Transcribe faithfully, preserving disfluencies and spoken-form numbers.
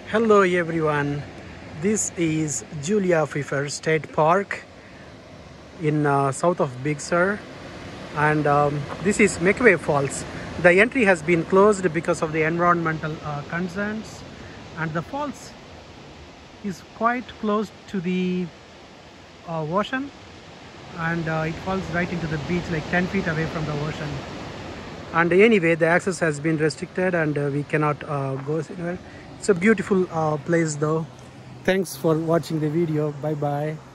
Hello everyone, this is Julia Pfeiffer State Park in uh, south of Big Sur, and um, this is McWay Falls. The entry has been closed because of the environmental uh, concerns, and the falls is quite close to the uh, ocean, and uh, it falls right into the beach, like ten feet away from the ocean. And anyway, the access has been restricted and uh, we cannot uh, go anywhere. It's a beautiful uh, place though. Thanks for watching the video. Bye bye.